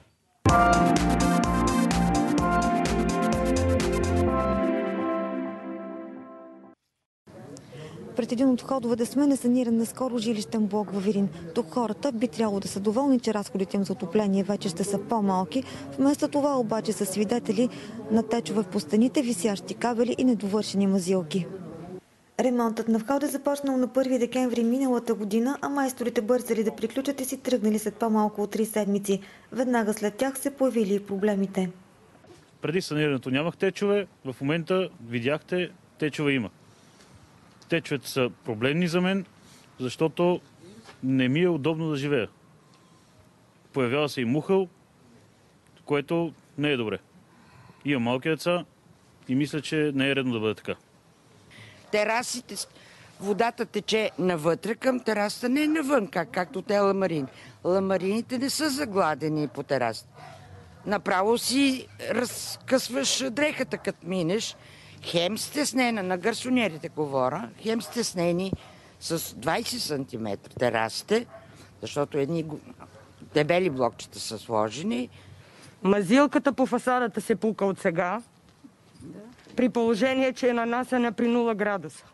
Пред един от входовете сме на саниран наскоро жилищен блок във Видин. Тук хората би трябвало да са доволни, че разходите им за отопление вече ще са по-малки. Вместо това обаче са свидетели на течове по стените, висящи кабели и недовършени мазилки. Ремонтът на входа е започнал на 1 декември миналата година, а майсторите бързали да приключат и си тръгнали след по-малко от 3 седмици. Веднага след тях се появили и проблемите. Преди санирането нямах течове, в момента видяхте, течове има. Течовете са проблемни за мен, защото не ми е удобно да живея. Появява се и мухъл, което не е добре. Имам малки деца и мисля, че не е редно да бъде така. Терасите, водата тече навътре към терасата, не навън, както те ламарини. Ламарините не са загладени по терасата. Направо си разкъсваш дрехата, като минеш. Хем стеснена, на гарсонерите говоря, хем стеснени с 20 см терасите, защото едни дебели блокчета са сложени. Мазилката по фасадата се пука от сега, при положение, че е нанасена при 0 градуса.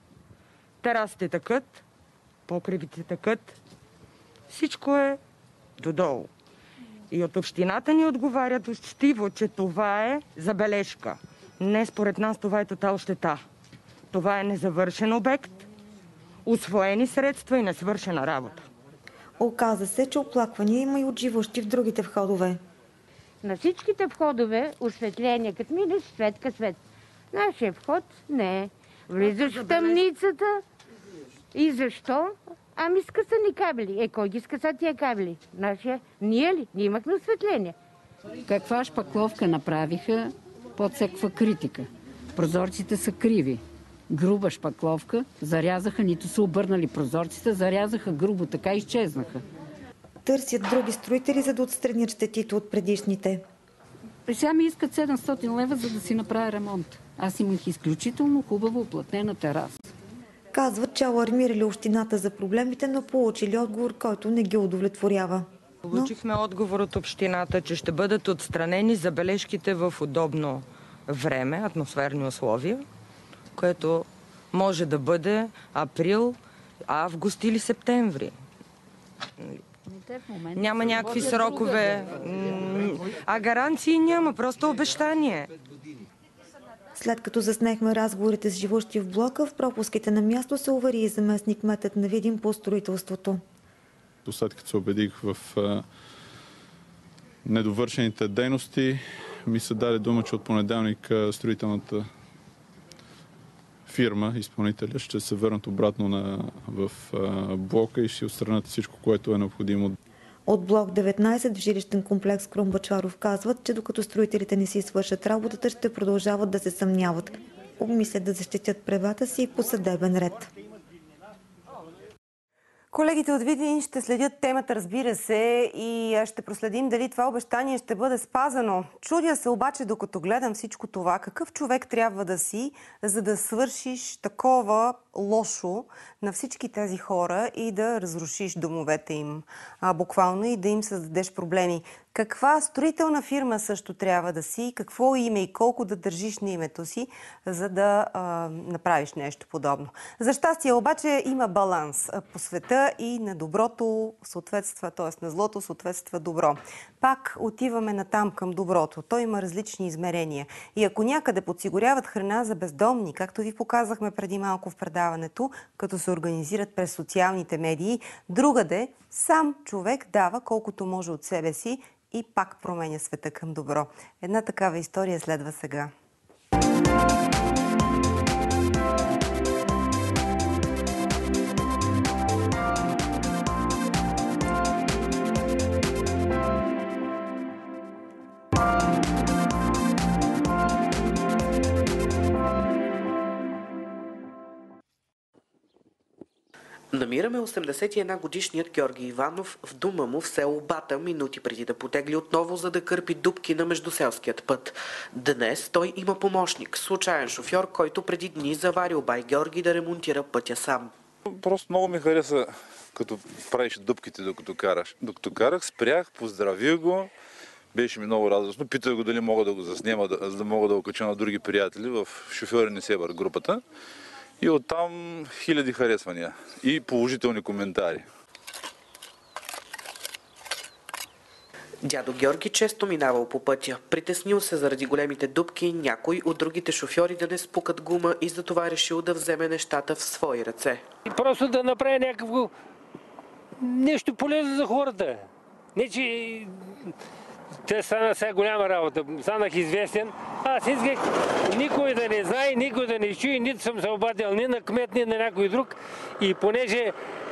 Терасите тъкат, покривите тъкат, всичко е додолу. И от общината ни отговарят учтиво, че това е забележка. Не, според нас това е тотал щета. Това е незавършен обект, усвоени средства и несвършена работа. Оказа се, че оплаквания има и от живущи в другите входове. На всичките входове осветление, като минеш светка свет. Нашия вход не е. Влизаш в тъмницата и защо? Ами скъсани кабели. Кой ги скъса тия кабели? Нашия? Ние ли? Ние имахме осветление. Каква шпакловка направиха под всякаква критика. Прозорците са криви. Груба шпакловка, зарязаха, нито са обърнали прозорците, зарязаха грубо, така изчезнаха. Търсят други строители, за да отстранят щетите от предишните. Сега ми искат 700 лева, за да си направя ремонт. Аз имах изключително хубаво уплътнена тераса. Казват, че алармирали общината за проблемите, но получили отговор, който не ги удовлетворява. Получихме отговор от общината, че ще бъдат отстранени забележките в удобно време, атмосферни условия, което може да бъде април, август или септември. Няма някакви срокове, а гаранции няма, просто обещание. След като заснехме разговорите с живущи в блока, в пропуските на място се увери и заместник кметът на Видин по строителството. След като се убедих в недовършените дейности ми се даде дума, че от понеделник строителната фирма, изпълнителя, ще се върнат обратно в блока и ще отстранят всичко, което е необходимо. От блок 19 в жилищен комплекс Крум Бъчваров казват, че докато строителите не си свършат работата, ще продължават да се съмняват. Обмислят да защитят правата си по съдебен ред. Колегите от Видин ще следят темата, разбира се, и ще проследим дали това обещание ще бъде спазано. Чудя се обаче, докато гледам всичко това, какъв човек трябва да си, за да свършиш такова лошо на всички тези хора и да разрушиш домовете им, буквално, и да им създадеш проблеми. Каква строителна фирма също трябва да си, какво име и колко да държиш на името си, за да направиш нещо подобно. За щастие обаче има баланс по света и на доброто съответства, т.е. на злото съответства добро. Пак отиваме натам към доброто. Той има различни измерения. И ако някъде подсигуряват храна за бездомни, както ви показахме преди малко в предаването, като се организират през социалните медии, другаде сам човек дава колкото може от себе си и пак променя света към добро. Една такава история следва сега. Намираме 81-годишният Георги Иванов в дома му в село Бата, минути преди да потегли отново, за да кърпи дупки на междуселският път. Днес той има помощник, случайен шофьор, който преди дни заварил бай Георги да ремонтира пътя сам. Просто много ми хареса, като правиш дупките, докато караш. Докато карах, спрях, поздравих го. Беше ми много радостно. Питах го дали мога да го заснема, за да мога да го кача на други приятели в Шофьори Север групата. И оттам хиляди харесвания и положителни коментари. Дядо Георги често минавал по пътя. Притеснил се заради големите дупки, някой от другите шофьори да не спукат гума и затова решил да вземе нещата в свои ръце. И просто да направя някакво нещо полезно за хората. Не, че те стана сега голяма работа. Станах известен. Аз исках никой да не знае, никой да не чуе, нито съм се обадил ни на кмет, ни на някой друг. И понеже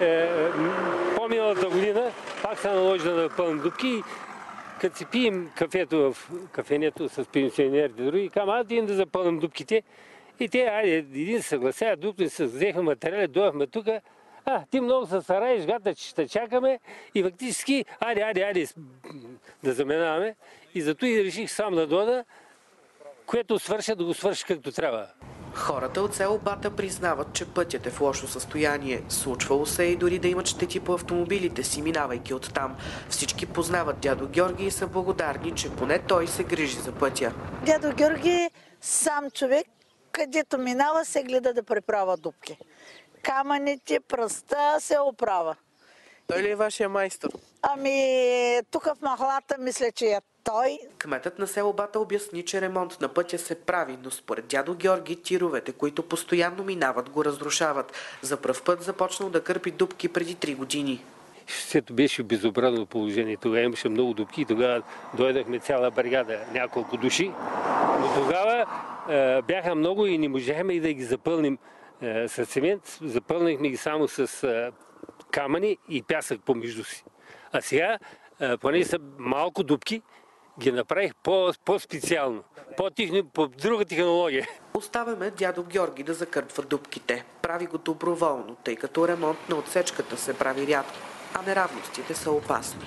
по-миналата година пак се наложи да напълним дупки, като си пием кафето в кафенето с пенсионерите други, казвам, аз да запълним дупките. И те, айде, един се съгласява, друг се взеха материали, дойдахме тук. Ти много се стараеш, гата, че ще чакаме и фактически, айде да заминаваме. И зато и реших сам да дойда, което свърша, да го свърши както трябва. Хората от село Бата признават, че пътят е в лошо състояние. Случвало се и дори да имат щети по автомобилите си, минавайки оттам. Всички познават дядо Георги и са благодарни, че поне той се грижи за пътя. Дядо Георги сам човек, където минава, се гледа да преправя дупки. Камъните, пръста се оправя. Той ли е вашия майстор? Тук в махлата мисля, че е той. Кметът на село Бата обясни, че ремонт на пътя се прави, но според дядо Георги тировете, които постоянно минават, го разрушават. За пръв път започнал да кърпи дупки преди 3 години. Шосето беше в безобразно положение. Тогава имаше много дупки и тогава дойдахме цяла бригада, няколко души. Но тогава бяха много и не можехме и да ги запълним с цемент. Запълнихме ги само с камъни и пясък помежду си. А сега, понеже са малко дупки, ги направих по-специално, по друга технология. Оставяме дядо Георги да закърпва дупките. Прави го доброволно, тъй като ремонт на отсечката се прави рядко, а неравностите са опасни.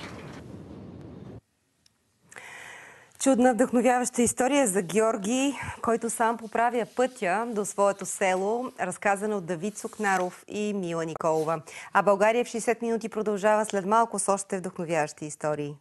Чудна, вдъхновяваща история за Георги, който сам поправя пътя до своето село, разказана от Давид Сукнаров и Мила Николова. А България в 60 минути продължава след малко с още вдъхновяващи истории.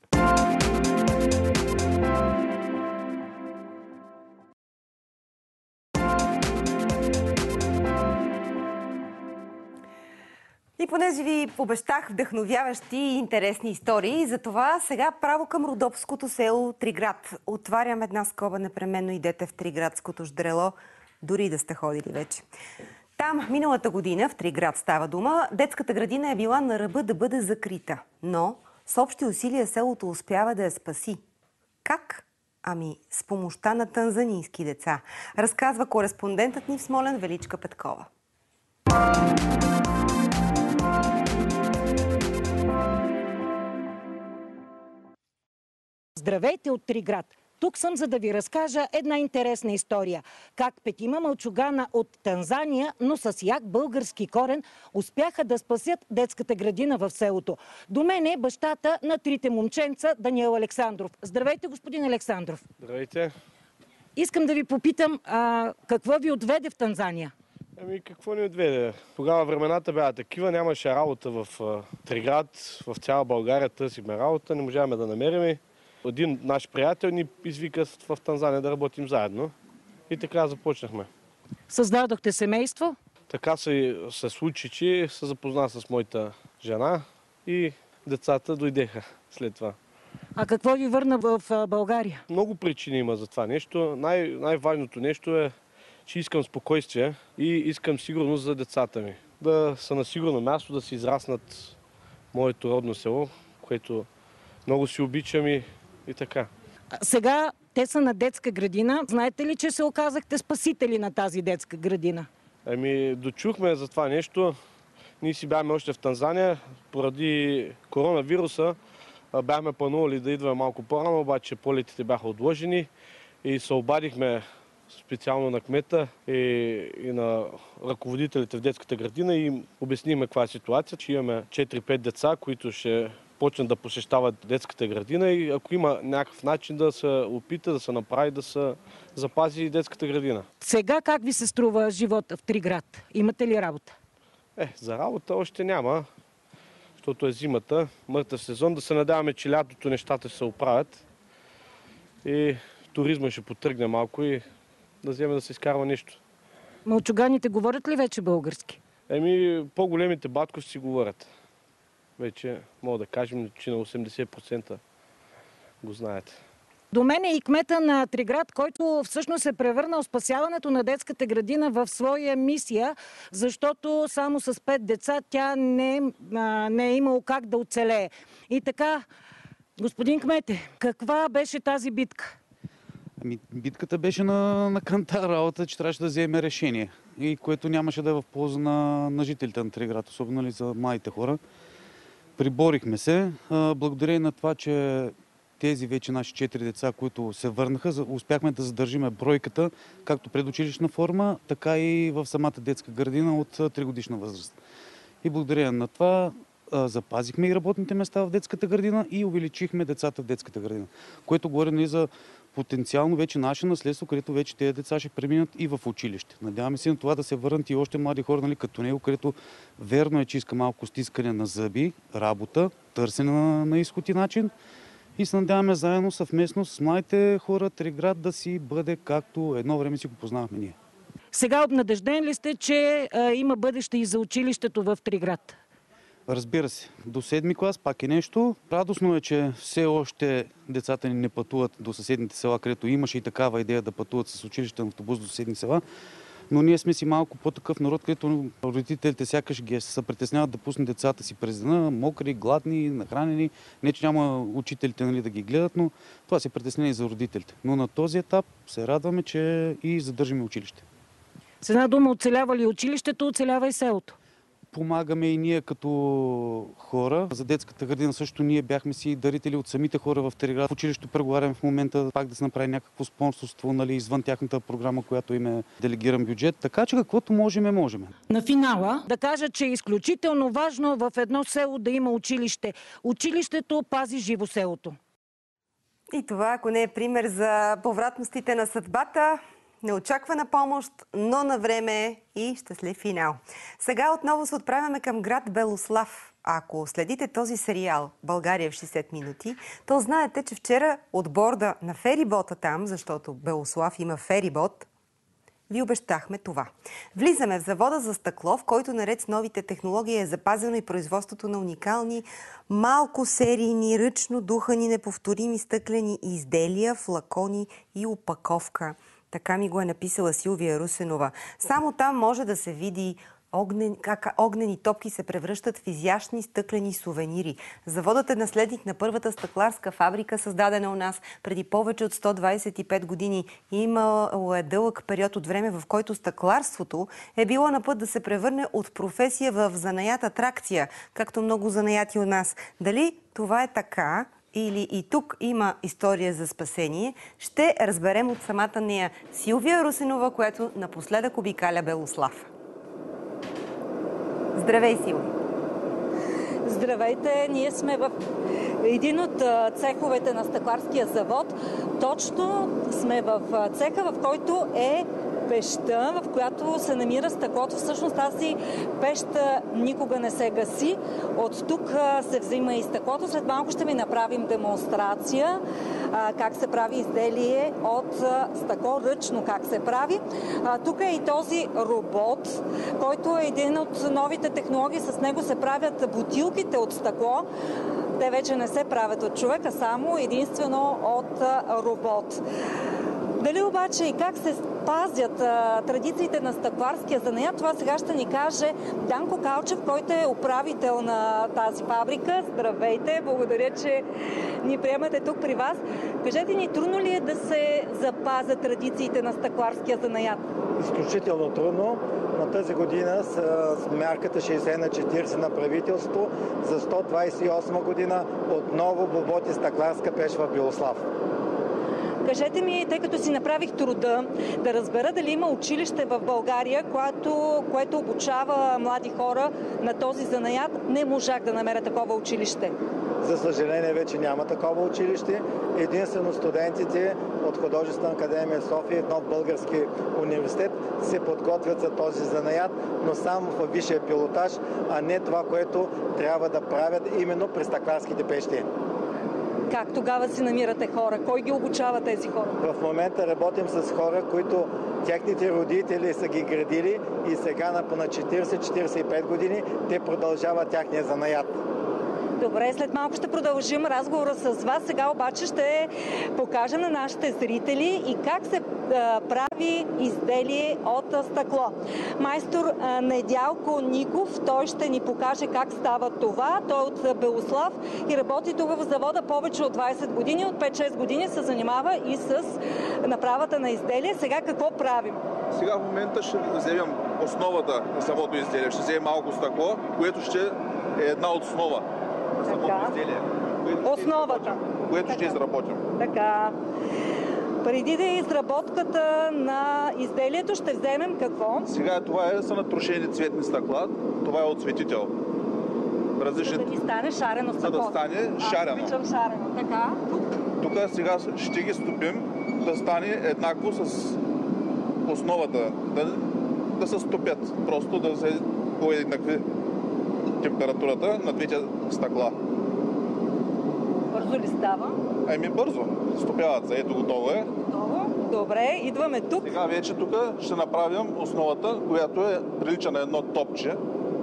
И понеже ви обещах вдъхновяващи и интересни истории, затова сега право към родопското село Триград. Отварям една скоба, непременно идете в Триградското ждрело, дори да сте ходили вече. Там миналата година, в Триград става дума, детската градина е била на ръба да бъде закрита. Но с общи усилия селото успява да я спаси. Как? Ами, с помощта на танзанийски деца, разказва кореспондентът ни в Смолян Величка Петкова. Здравейте от Триград! Тук съм, за да ви разкажа една интересна история. Как 5 мълчугана от Танзания, но с як български корен, успяха да спасят детската градина в селото. До мен е бащата на 3 момченца, Даниел Александров. Здравейте, господин Александров! Здравейте! Искам да ви попитам, какво ви отведе в Танзания? Ами, какво ни отведе? Тогава времената бяха такива, нямаше работа в Триград, в цяла България търсихме работа, не можахме да намерим. Един наш приятел ни извика в Танзания да работим заедно и така започнахме. Създадохте семейство? Така се случи, че се запозна с моята жена и децата дойдеха след това. А какво ви върна в България? Много причини има за това нещо. Най-важното нещо е, че искам спокойствие и искам сигурност за децата ми. Да са на сигурно място, да се израснат в моето родно село, което много си обичам и така. Сега те са на детска градина. Знаете ли, че се оказахте спасители на тази детска градина? Ами, дочухме за това нещо. Ние си бяхме още в Танзания. Поради коронавируса бяхме планували да идваме малко по-рано, обаче полетите бяха отложени и се обадихме специално на кмета и на ръководителите в детската градина и им обяснихме каква е ситуация, че имаме 4-5 деца, които ще почнат да посещават детската градина и ако има някакъв начин да се опита, да се направи, да се запази детската градина. Сега как ви се струва живота в Триград? Имате ли работа? За работа още няма, защото е зимата, мъртъв сезон. Да се надяваме, че лятото нещата ще се оправят и туризма ще потръгне малко и да вземе да се изкарва нещо. Мълчуганите говорят ли вече български? По-големите батковци говорят. Вече мога да кажем, че на 80% го знаете. До мен е и кмета на Триград, който всъщност се превърнал спасяването на детската градина в своя мисия, защото само с 5 деца тя не е имало как да оцелее. И така, господин кмете, каква беше тази битка? Битката беше на кантар работа, че трябваше да вземе решение, и което нямаше да е в полза на жителите на Триград, особено за младите хора. Приборихме се, благодарение на това, че тези вече наши 4 деца, които се върнаха, успяхме да задържиме бройката, както предучилищна форма, така и в самата детска градина от 3-годишна възраст. И благодарение на това запазихме и работните места в детската градина и увеличихме децата в детската градина, което говори за потенциално вече наше наследство, където вече тези деца ще преминат и в училище. Надяваме се на това да се върнат и още млади хора, като него, където верно е, че иска малко стискане на зъби, работа, търсене на изход и начин. И се надяваме заедно съвместно с младите хора Триград да си бъде както едно време си го познавахме ние. Сега обнадежден ли сте, че има бъдеще и за училището в Триград? Разбира се, до 7-ми клас пак е нещо. Радостно е, че все още децата ни не пътуват до съседните села, където имаше и такава идея да пътуват с училищен автобус до съседни села. Но ние сме си малко по-такъв народ, където родителите сякаш ги се притесняват да пуснат децата си през деня, мокри, гладни, нахранени. Не, че няма учителите да ги гледат, но това се притеснение за родителите. Но на този етап се радваме, че и задържаме училище. С една дума, оцелява ли училището, оцелява и селото? Помагаме и ние като хора. За детската градина също ние бяхме си дарители от самите хора в Триград. В училището преговаряме в момента пак да се направи някакво спонсорство, извън тяхната програма, която им е делегиран бюджет. Така че каквото можем. На финала да кажа, че е изключително важно в едно село да има училище. Училището пази живо селото. И това, ако не е пример за повратностите на съдбата, неочаквана помощ, но на време и щастлив финал. Сега отново се отправяме към град Белослав. Ако следите този сериал «България в 60 минути», то знаете, че вчера от борда на ферибота там, защото Белослав има ферибот, ви обещахме това. Влизаме в завода за стъкло, в който наред с новите технологии е запазено и производството на уникални, малко серийни, ръчно духани, неповторими стъклени изделия, флакони и опаковка. Така ми го е написала Силвия Русенова. Само там може да се види как огнени топки се превръщат в изящни стъклени сувенири. Заводът е наследник на първата стъкларска фабрика, създадена у нас преди повече от 125 години. Имало е дълъг период от време, в който стъкларството е било на път да се превърне от професия в занаят атракция, както много занаяти у нас. Дали това е така или и тук има история за спасение, ще разберем от самата нея Силвия Русинова, която напоследък обикаля Белослав. Здравей, Силви! Здравейте! Ние сме в един от цеховете на стъкларския завод. Точно сме в цеха, в който е пещта, в която се намира стъклото. Всъщност тази пеща никога не се гаси. От тук се взима и стъклото. След малко ще ви направим демонстрация как се прави изделие от стъкло, ръчно как се прави. Тук е и този робот, който е един от новите технологии. С него се правят бутилките от стъкло. Те вече не се правят от човек, а само единствено от робот. Дали обаче и как се пазят традициите на стъкларския занаят, това сега ще ни каже Данко Калчев, който е управител на тази фабрика. Здравейте, благодаря, че ни приемате тук при вас. Кажете ни, трудно ли е да се запазят традициите на стъкларския занаят? Изключително трудно. На тази година с мярката 60/40 на правителство за 128 година отново работи стъкларска пещ в Белослав. Кажете ми, тъй като си направих труда да разбера дали има училище в България, което обучава млади хора на този занаят, не можах да намеря такова училище. За съжаление вече няма такова училище. Единствено студентите от Художествена академия София, едно български университет, се подготвят за този занаят, но само в висшия пилотаж, а не това, което трябва да правят именно при стъкларските пещи. Как тогава си намирате хора? Кой ги обучава тези хора? В момента работим с хора, които техните родители са ги градили и сега на 40-45 години те продължават тяхния занаят. Добре, след малко ще продължим разговора с вас. Сега обаче ще покажем на нашите зрители и как се прави изделие от стъкло. Майстор Недялко Ников, той ще ни покаже как става това. Той е от Белослав и работи тук в завода повече от 20 години. От 5-6 години се занимава и с направата на изделие. Сега какво правим? Сега в момента ще вземем основата на самото изделие. Ще вземем малко стъкло, което ще е една от основа. Основата. Което ще изработим. Така. Преди да изработката на изделието ще вземем какво? Сега това са натрошени цветни стъкла. Това е отцветител. За да ни стане шарено стъкло. За да стане шарено. Аз обичам шарено. Така. Тук сега ще ги стопим да стане еднакво с основата. Да се стопят. Просто да се поеднакви температурата на двете стъкла. Бързо ли става? Бързо. Стопяват се. Ето, готово е. Готово? Добре, идваме тук. Сега вече тук ще направим основата, която прилича на едно топче.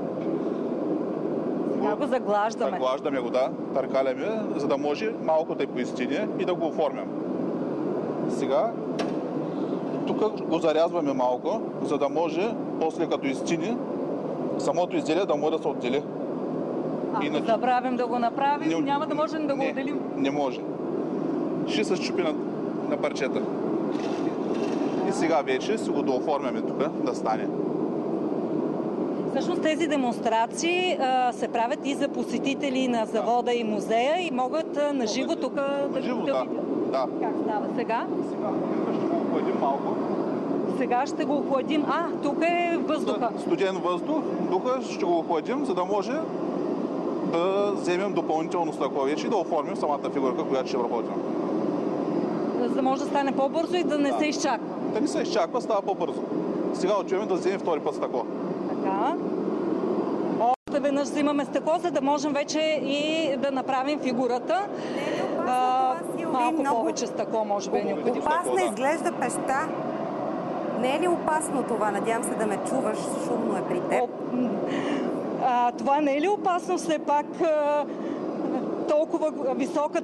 Сега го заглаждаме. Заглаждаме го, да. Търкаляме, за да може малко да поизстине и да го оформим. Сега тук го зарязваме малко, за да може после като изстине самото изделие да може да се отдели. Ако забравим да го направим, няма да можем да го отделим. Не може. Ще се счупи на парчета. И сега вече си го дооформяме тук, да стане. Всъщност тези демонстрации се правят и за посетители на завода и музея и могат наживо тук да видят. Да. Как става сега? Сега ще го охладим малко. Сега ще го охладим. Тук е въздуха. Студен въздух. Тук ще го охладим, за да може да вземем допълнително стъкло вече и да оформим самата фигурка, която ще работим. За да може да стане по-бързо и да не се изчаква. Да не се изчаква, става по-бързо. Сега отиваме да вземем втори път стъкло. Така. Още веднъж взимаме стъкло, за да можем вече и да направим фигурата. Малко повече стъкло може би е необходимо. Опасна изглежда пеща. Не е ли опасно това? Надявам се да ме чуваш. Шумно е при теб. Това не е ли опасно все пак толкова висока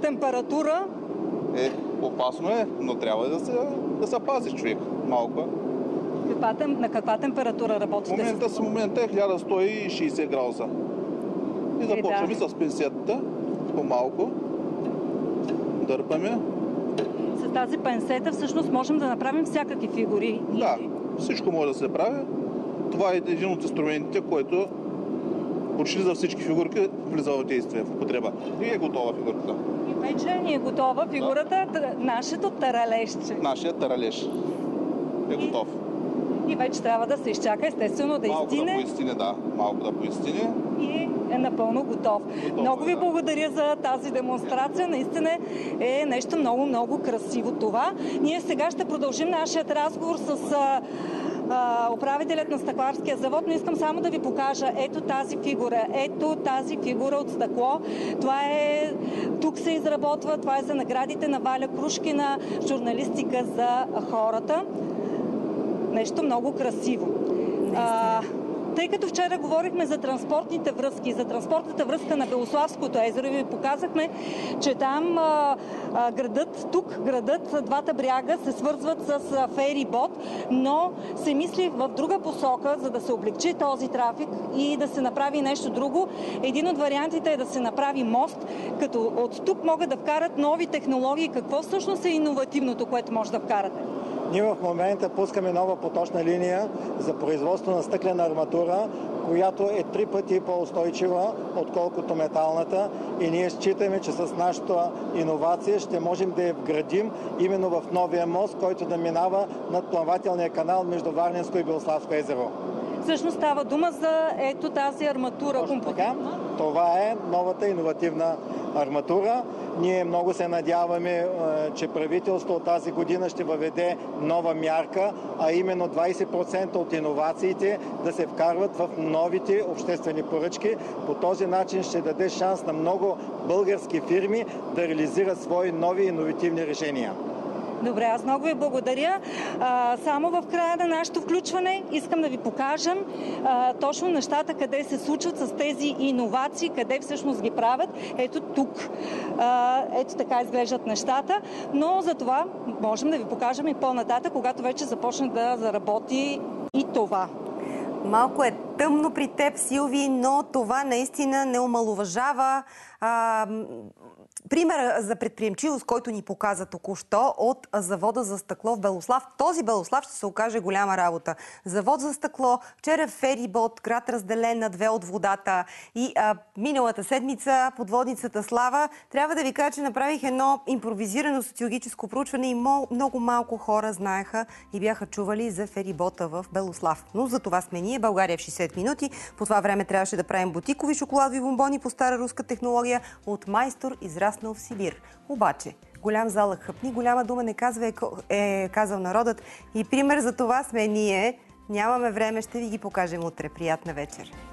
на каква температура работите? В момента е 1160 градуса. И започваме с пинсетата, по-малко. Дърпаме. С тази пинсета всъщност можем да направим всякакви фигури. Да, всичко може да се прави. Това е един от инструментите, който почти за всички фигурки влиза в действие, в употреба. И е готова фигурата. И вече ни е готова фигурата, нашето таралежче. Нашият таралеж е готов. И вече трябва да се изчака, естествено, да малко изстине. Да поистине, да. Малко да поистине. И е напълно готов. Много ви благодаря за тази демонстрация. Наистина е нещо много красиво това. Ние сега ще продължим нашият разговор с управителят на стъкларския завод, но искам само да ви покажа ето тази фигура от стъкло. Тук се изработва, това е за наградите на Валя Крушкина, журналистика за хората. Нещо много красиво. Тъй като вчера говорихме за транспортните връзки, за транспортната връзка на Белославското езеро и ви показахме, че там градът, двата бряга се свързват с ферибот, но се мисли в друга посока, за да се облегчи този трафик и да се направи нещо друго. Един от вариантите е да се направи мост, като от тук могат да вкарат нови технологии. Какво всъщност е иновативното, което може да вкарате? Ние в момента пускаме нова поточна линия за производство на стъклена арматура, която е 3 пъти по-устойчива, отколкото металната. И ние считаме, че с нашата иновация ще можем да я вградим именно в новия мост, който да минава над плавателния канал между Варненско и Белославско езеро. Всъщност става дума за ето тази арматура. Това е новата иновативна арматура. Ние много се надяваме, че правителството от тази година ще въведе нова мярка, а именно 20% от иновациите да се вкарват в новите обществени поръчки. По този начин ще даде шанс на много български фирми да реализират свои нови иновативни решения. Добре, аз много ви благодаря. Само в края на нашето включване искам да ви покажем точно нещата, къде се случват с тези иновации, къде всъщност ги правят. Ето тук. Ето така изглеждат нещата, но за това можем да ви покажем и по-нататък, когато вече започне да заработи и това. Малко е тъмно при теб, Силви, но това наистина не омаловажава пример за предприемчивост, който ни показа току-що от завода за стъкло в Белослав. Този Белослав ще се окаже голяма работа. Завод за стъкло, вчера ферибот, град разделен на две от водата и миналата седмица подводницата Слава. Трябва да ви кажа, че направих едно импровизирано социологическо проучване и много малко хора знаеха и бяха чували за ферибота в Белослав. Но за това сме ние, България в 60 минути. По това време трябваше да правим бутикови шоколадови бомбони по стара руска технология от майстор израснал в Сибир. Обаче, голям залък хъпни, голяма дума не казва, е казал народът. И пример за това сме ние. Нямаме време, ще ви ги покажем утре. Приятна вечер!